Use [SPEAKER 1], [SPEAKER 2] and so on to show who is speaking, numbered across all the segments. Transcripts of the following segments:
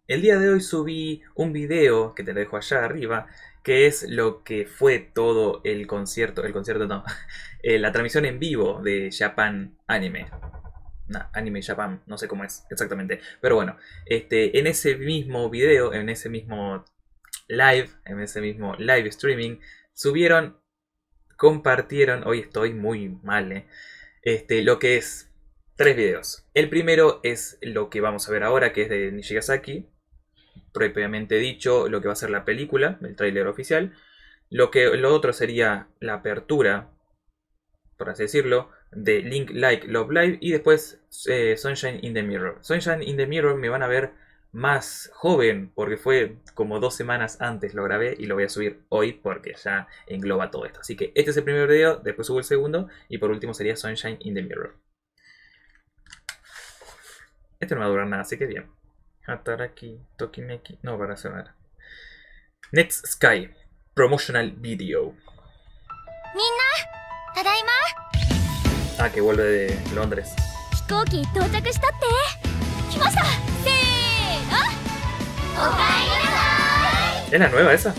[SPEAKER 1] El día de hoy subí un video que te lo dejo allá arriba, que es lo que fue todo el concierto no, la transmisión en vivo de Japan Anime. No, Anime Japan, no sé cómo es exactamente. Pero bueno, en ese mismo video, en ese mismo live streaming, subieron, compartieron, hoy estoy muy mal, lo que es tres videos. El primero es lo que vamos a ver ahora, que es de Nishigasaki, propiamente dicho, lo que va a ser la película, el tráiler oficial. Lo otro sería la apertura, por así decirlo, de Link Like Love Live y después Sunshine in the Mirror. Sunshine in the Mirror me van a ver más joven porque fue como 2 semanas antes lo grabé y lo voy a subir hoy porque ya engloba todo esto. Así que este es el primer video, después subo el segundo y por último sería Sunshine in the Mirror. Este no va a durar nada, así que bien. Hataraki, Tokimeki, no van a sonar. Next Sky, promotional video. Ah, que vuelve de Londres. ¿Es la nueva esa?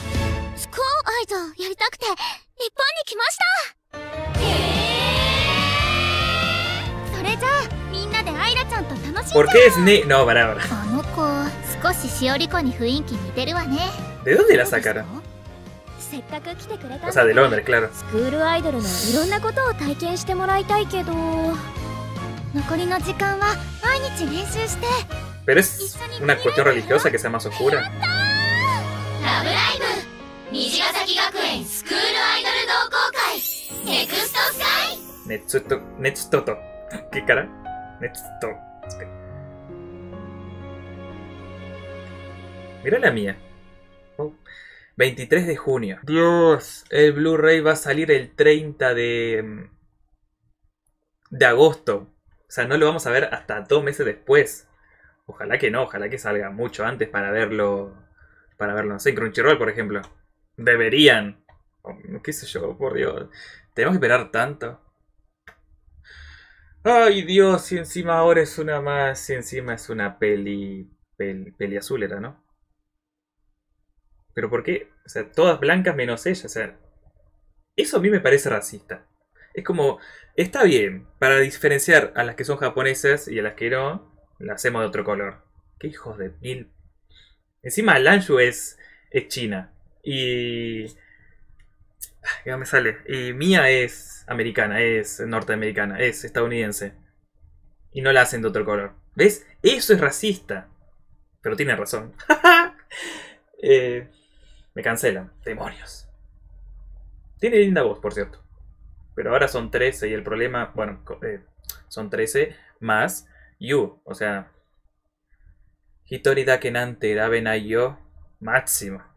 [SPEAKER 1] ¿Por qué es No, para. ¿De dónde la sacaron? O sea, de Londres, claro. Pero es una cuestión religiosa que sea más oscura. Netsutoto. ¿Qué cara? Netsutoto. Mira la mía. 23 de junio. Dios, el Blu-ray va a salir el 30 de agosto. O sea, no lo vamos a ver hasta 2 meses después. Ojalá que no, ojalá que salga mucho antes para verlo. Para verlo, no sé, en Crunchyroll, por ejemplo. Deberían. Qué sé yo, por Dios. Tenemos que esperar tanto. Ay, Dios, y encima ahora es una más. Y encima es una peli azul, era, ¿no? Pero ¿por qué? O sea, todas blancas menos ella. O sea, eso a mí me parece racista. Es como, está bien, para diferenciar a las que son japonesas y a las que no, las hacemos de otro color. Qué hijos de mil. Encima Lanshu es china. Y... Ya me sale. Y Mia es americana, es norteamericana, es estadounidense. Y no la hacen de otro color. ¿Ves? Eso es racista. Pero tiene razón. Me cancelan. Demonios. Tiene linda voz, por cierto. Pero ahora son 13 y el problema... Bueno, son 13 más Yu. O sea... Hitori da que nante da benai yo. Máximo.